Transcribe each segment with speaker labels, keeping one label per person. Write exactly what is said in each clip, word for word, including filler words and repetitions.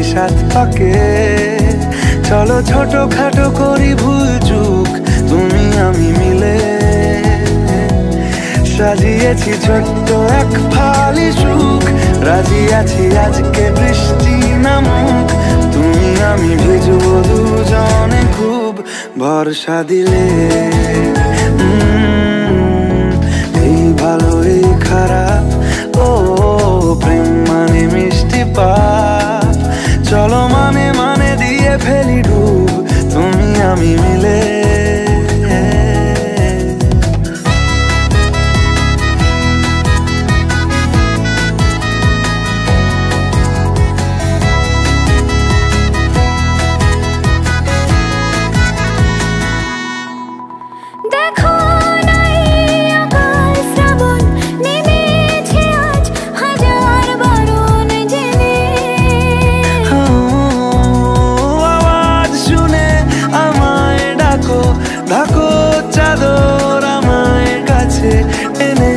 Speaker 1: সাত পাকে। চলো ছোট খাটো করি ভুল চুক তুমি আমি মিলে। সাজিয়েছি ছোট্ট এক ফালি সুখ, রাজি আছি আজকে বৃষ্টি নামুক। তুমি আমি ভিজবো দুজনে খুব ভরসা দিলে। এই ভালো এই খারাপ, ও প্রেম মানে মিষ্টি পাপ। চলো মানে মানে দিয়ে ফেলি ডুব তুমি আমি মিলে। ঢাকো চাদর আমায় কাছে এনে,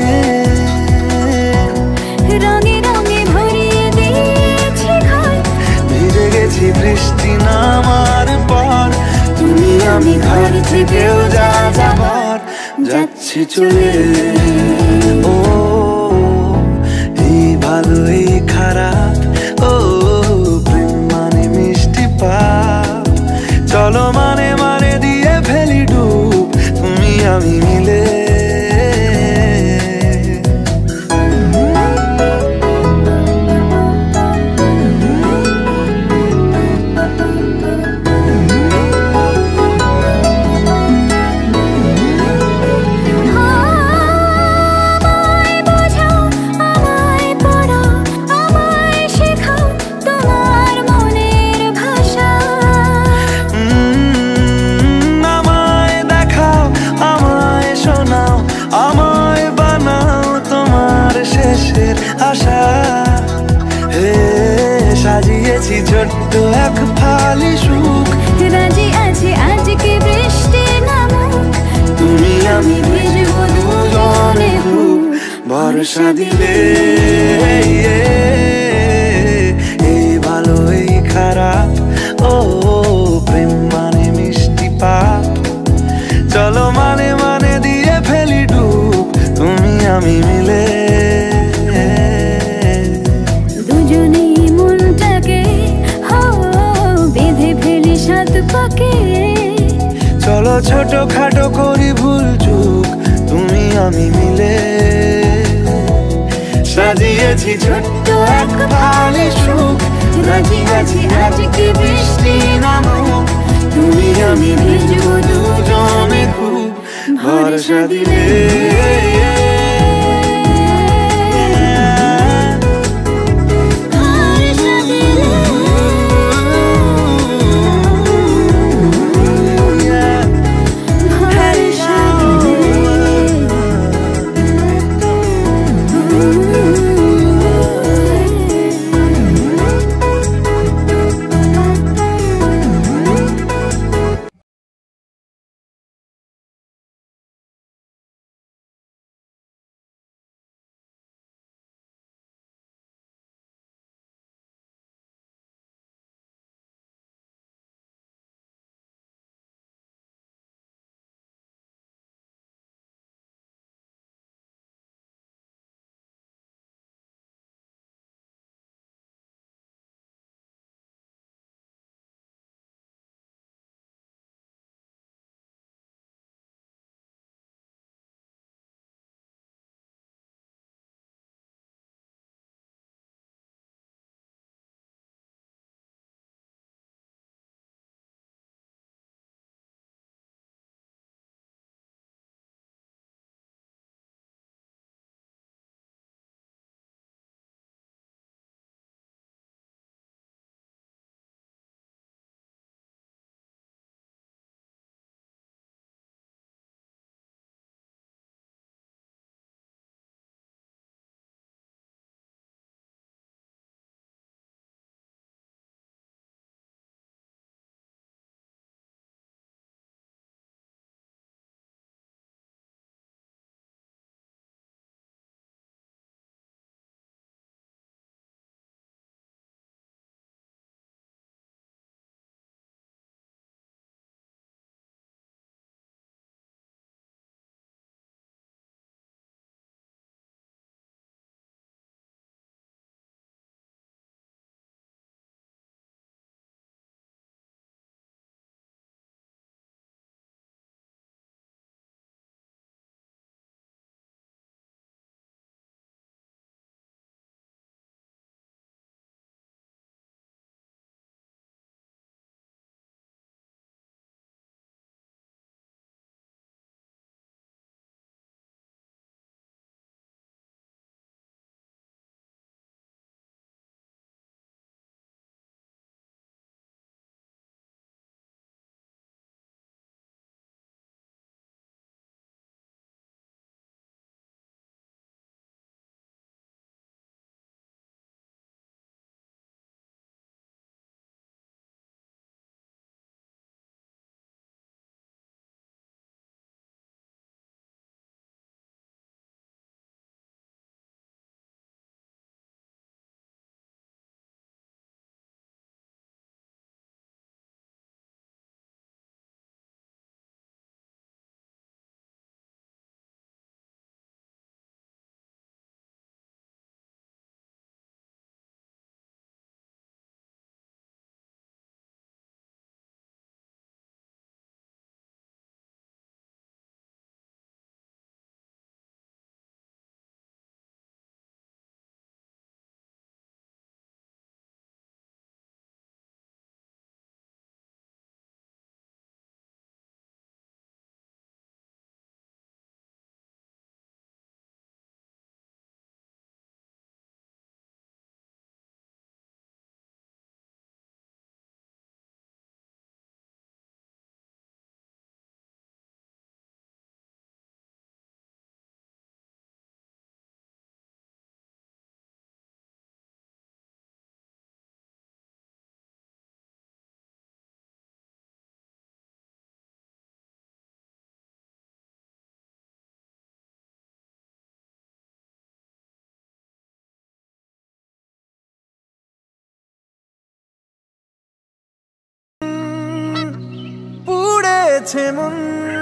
Speaker 2: রঙে রঙে ভরিয়ে দিয়েছি ঘর।
Speaker 1: ভিজে গেছি বৃষ্টি নামার পর, তুমি আমি ঘর থেকেও যা যাবার যাচ্ছি চলে। ও এই ভালো এই খারাপ, ও প্রেম মানে মিষ্টি পাপ। চলো মানে মানে দিয়ে ফেলি ডুব তুমি আমি মিলে। আশা হে সাজিয়েছি ছোট্ট এক ফালি সুখ,
Speaker 2: রাজি আছি আজকে বৃষ্টি নামুক।
Speaker 1: তুমি আমি ভিজবো দুজনে খুব ভরসা দিলে। এই ভালো এই খারাপ, ও প্রেম মানে মিষ্টি পাপ। চলো মানে মানে দিয়ে ফেলি ডুব তুমি আমি মিলে। চলো ছোট খাটো করি ভুল চুক তুমি আমি মিলে। সাজিয়েছি ছোট্ট এক ফালি সুখ, রাজি আছি আজকে বৃষ্টি নামুক। তুমি আমি ভিজবো দুজনে খুব ভরসা দিলে। পুড়েছে মন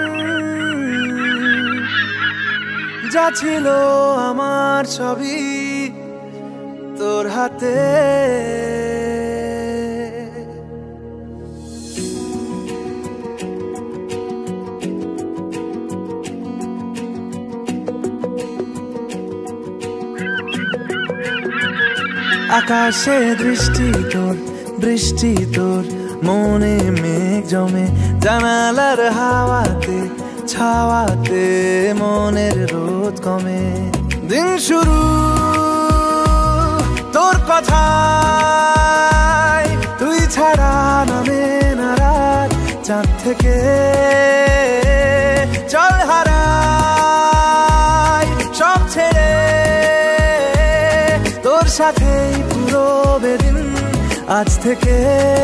Speaker 1: যা ছিল আমার সবই তোর হাতে আকাশে দৃষ্টি তোর বৃষ্টি তোর মনে মেঘ জমে জানালার হাওয়াতে ছাওয়াতে মনের রোদ কমে দিন শুরু তোর কথায় তুই ছাড়া নামে না রাত চাঁদ থেকে চল হারাই সব ছেড়ে তোর সাথেই পুরো বেদিন আজ থেকে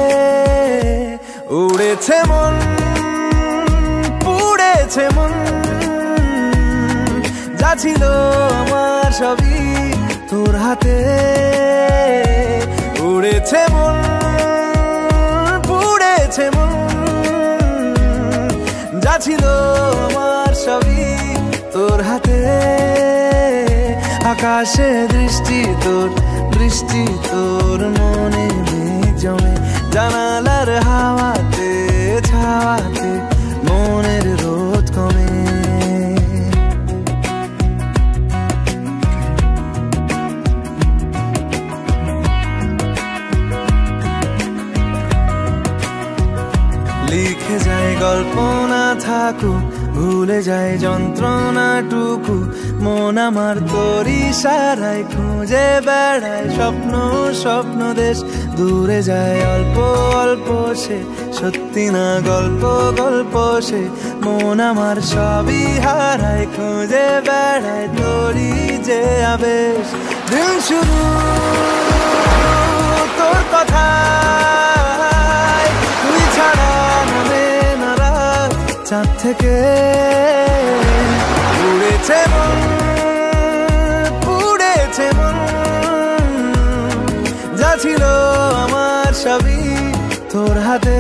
Speaker 1: উড়েছে মন পুড়েছে মন যা ছিল আমার সবই তোর হাতে উড়েছে মন পুড়েছে মন যা ছিল আমার সবই তোর হাতে আকাশে দৃষ্টি তোর বৃষ্টি তোর মনে মেঘ জমে জানালার হাওয়াতে ছাওয়াতে মনের রোদ কমে লিখে যায় গল্প না থাকুক ভুলে যায় যন্ত্রণাটুকু মন আমার তোর ইশারায় খুঁজে বেড়ায় স্বপ্ন স্বপ্ন দেশ দূরে যায় অল্প অল্প সে সত্যি না গল্প গল্প সে মন আমার সবই হারায় খুঁজে বেড়ায় তোরই যে আবেশ দিন শুরু তোর কথায় তুই ছাড়া নামে না রাত চাঁদ থেকে উড়েছে মন পুড়েছে মন যা ছিল আমার সবই তোর হাতে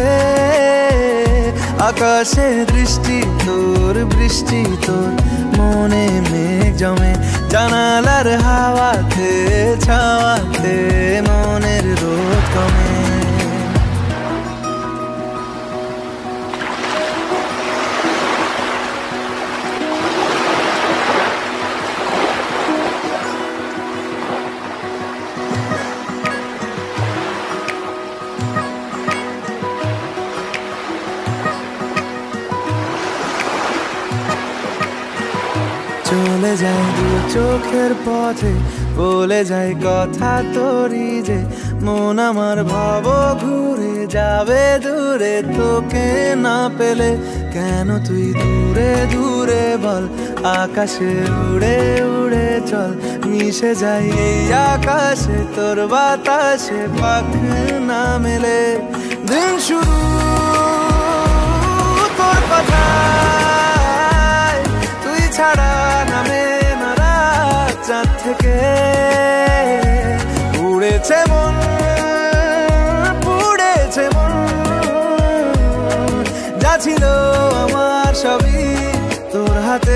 Speaker 1: আকাশে দৃষ্টি তোর বৃষ্টি তোর মনে মেঘ জমে জানালার হাওয়াতে ছাওয়াতে মনের রোদ কমে চলে যায় দু চোখের পথে বলে যায় কথা তোরই যে মন আমার ভাব ঘুরে যাবে দূরে তোকে না পেলে কেন তুই দূরে দূরে বল আকাশে উড়ে উড়ে চল মিশে যাই এই আকাশে তোর বাতাসে পাখ না মেলে দিন শুরু তোর কথা তুই ছাড়া নামে না রাত চাঁদ থেকে উড়েছে মন পুড়েছে মন যা ছিল আমার সবই তোর হাতে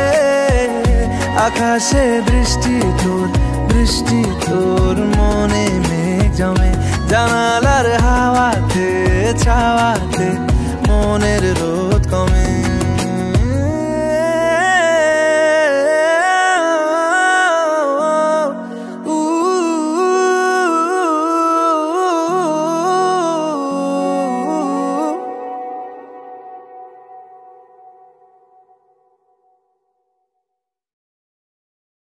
Speaker 1: আকাশে দৃষ্টি তোর বৃষ্টি তোর মনে মেঘ জমে জানালার হাওয়াতে ছাওয়াতে